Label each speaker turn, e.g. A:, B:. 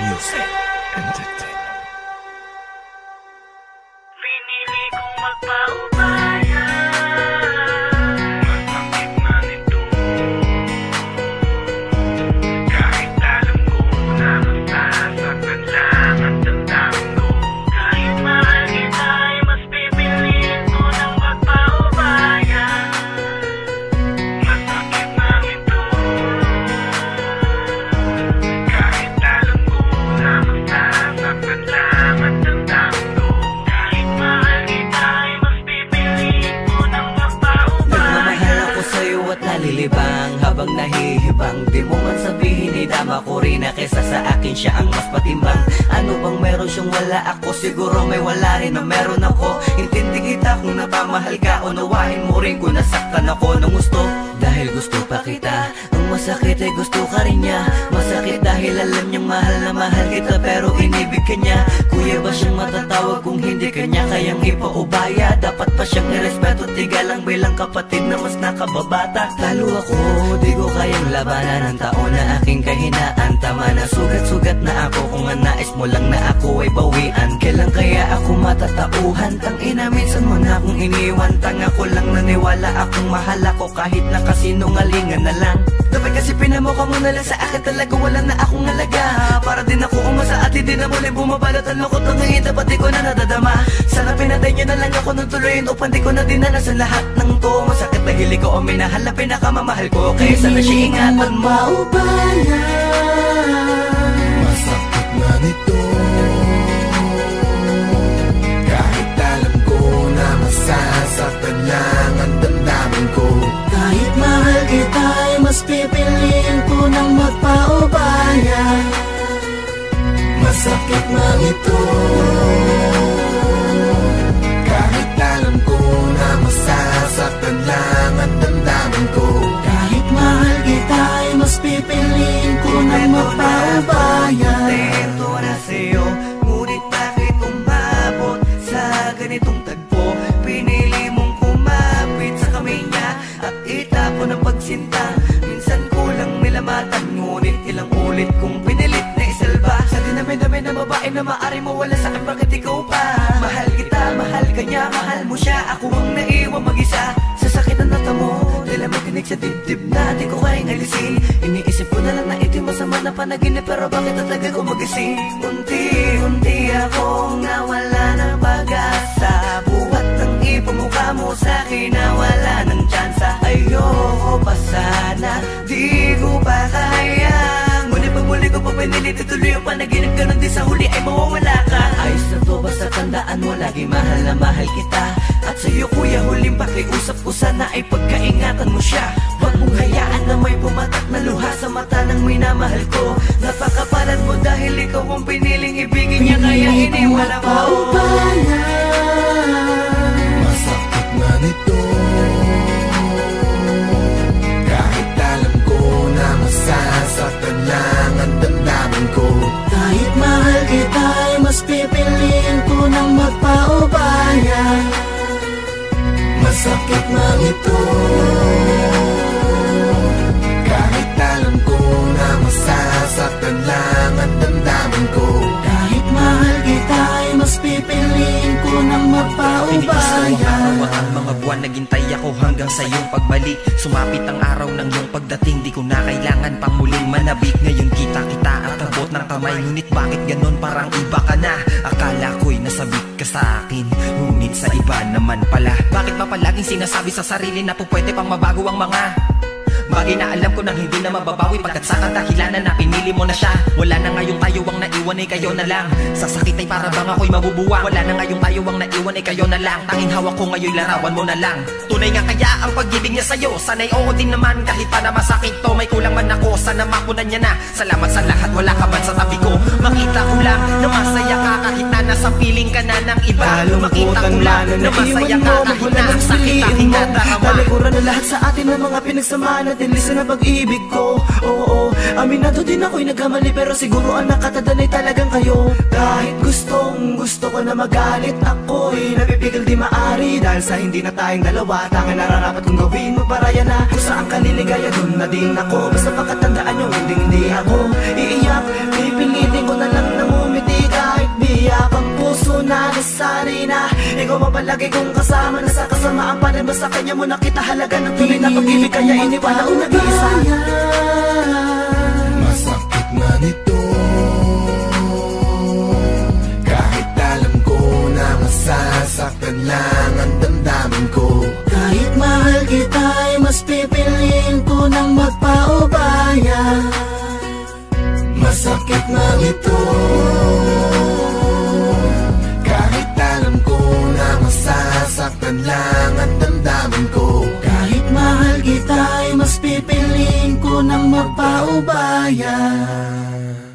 A: Music Entertainment.
B: Pinili kong magpaubaya. Masakit na nito. Kahit alam ko na masasaktan lang ang damdamin ko. Kahit mahal kita ay mas pipiliin ko ng magpaubaya. Masakit na nito. Kahit alam ko na masasaktan lang ang damdamin ko. Kahit mahal kita ay mas pipiliin ko ng magpaubaya.
C: Nagmamahal ako sa'yo at nalilibang habang nahihibang. Di mo man sabihin idama ko rin na kesa sa akin siya ang mas patimbang. Ano bang meron siyang wala ako? Siguro may wala rin na meron ako. Intindi kita kung napamahal ka. Unawain mo rin kung nasaktan ako ng gusto. Dahil gusto pa kita. Ang masakit ay gusto ka rin niya. Masakit dahil alam niyang mahal na mahal kita, pero inibig ka niya. Kuya ba siyang matatawag kung hindi ka niya kayang ipaubaya? Dapat pa siyang irespeto, tigalang bilang kapatid na mas nakababata. Talo ako, di ko kayang labanan ang taon na aking kahinaan. Tama na sugat-sugat na ako, kung ang nais mo lang na ako ay bawian. Kailan kaya ako matatauhan? Tangina, minsan mo na akong iniwan. Tanga ko lang naniwala akong mahal ako kahit nakasinungalingan na lang. Dapat kasi pinamukha mo na lang sa akin, talaga wala na akong halaga. Para din ako umasa at hindi na muli bumabalot ang lungkot ng ngayon, dapat di ko na nadadama. Sana pinatay niyo na lang ako nung tuloyin upang di ko na dinanasan lahat ng to. Masakit dahil ikaw ang minahal na pinakamamahal ko, kaya sana siya ingatan mo.
A: Masakit na nito. Kahit alam ko na masasaktan lang ang damdamin ko.
D: Kahit mahal kita ay mas pipiliin ko ng magpaubaya.
A: Masakit na ito. Kahit alam ko na masasaktan lang ang damdamin ko.
D: Kahit mahal kita ay mas pipiliin ko ng magpaubaya.
C: Ito na sa'yo, ngunit bakit umabot sa ganitong tagpo? Pinili mong kumapit sa kamay niya at itapon ang pagsinta. Minsan kulang nilamatan, ngunit ilang ulit kong pinilit na isalba. Sa dinami-dami na babae na maari mo wala sa akin, bakit ikaw pa? Mahal kita, mahal ka niya, mahal mo siya. Ako ang naiwan mag-isa sa sakit ng nata mo. Dila matinig sa dibdib na di ko kayang alisin. Iniisip ko na lang na ito'y masama na panaginip, pero bakit tatagal ko magising? Unti-unti akong nawala ng pag-asa. Buhat ng ipamukha mo sa'kin na wala ng tsansa. Ayoko pa sana, di ko pa kaya. Ngunit pag muli ko pa pinilit, ituloy ang panaginip, ganun din sa huli ay mawawala ka. Ayos na to, basta tandaan mo, lagi mahal na mahal kita. At sa'yo kuya, huling pakiusap ko, sana ay pagkaingatan mo siya. Huwag mong hayaan na may pumatak na luha sa mata ng minamahal ko. Napakapalad mo dahil ikaw ang piniling ibigin niya, kaya iniwala mo.
A: Masakit na nito. Kahit alam ko na masasaktan lang ang damdamin ko.
D: Kahit mahal kita ay mas pipiliin ko ng magpaubaya.
A: Masakit na ito. Kahit alam ko na masasaktan lang ang damdamin ko.
D: Kahit mahal kita ay mas pipiliin ko ng magpaubaya.
E: Ang mga buwan naghintay ako hanggang sa iyong pagbalik. Sumapit ang araw ng iyong pagdating, di ko na kailangan pang muling manabik. Ngayon kita at abot ng kamay, ngunit bakit ganon, parang iba ka na. Akala ko'y nasabik ka sa akin, ngunit sa iba naman pala. Bakit ba palaging sinasabi sa sarili na po pwede pang mabago ang mga bagay na alam ko nang hindi na mababawi, pagkat sa kadahilanan na pinili mo na siya. Wala na ngayong tayo ang naiwan ay kayo na lang. Sa sakit ay para bang ako'y mabubuwang. Wala na ngayong tayo ang naiwan ay kayo na lang. Tanging hawak ko ngayon larawan mo na lang. Tunay nga kaya ang pag-ibig niya sa'yo? Sana'y oo din naman kahit pa na masakit to. May kulang man ako, sana mapunan niya na. Salamat sa lahat, wala ka man sa tabi ko. Makita ko lang na masaya ka kahit na nasa piling ka na ng iba. Makita ko lang na masaya ka kahit na ang sakit aking nadarama.
D: Talikuran na lahat sa atin ng mga pinagsamaan at inlisa na pag-ibig ko. Oo, aminado din ako'y nagkamali, pero siguro ang nakatadaan ay talagang kayo. Kahit gusto ko na magalit, ako'y napipigil di maari. Dahil sa hindi na tayong dalawa, tanging nararapat kong gawin mo para yan na kung saan ka liligaya, dun na din ako. Basta pakatandaan nyo, hindi ako iiyak. Pipilitin ko na lang Ikaw ang palagi kong kasama na sa kasamaan pa rin ba sa kanya mo nakita halaga ng tunay na pag-ibig kaya iniwala ko nag-iisa.
A: Masakit na nito, kahit alam ko na masasaktan lang ang damdamin ko.
D: Kahit mahal kita ay mas pipiliin ko nang magpaubaya.
A: Masakit na ito, kahit alam ko na masasaktan lang ang damdamin ko.
D: Kahit mahal kita ay mas pipiliin ko nang magpaubaya.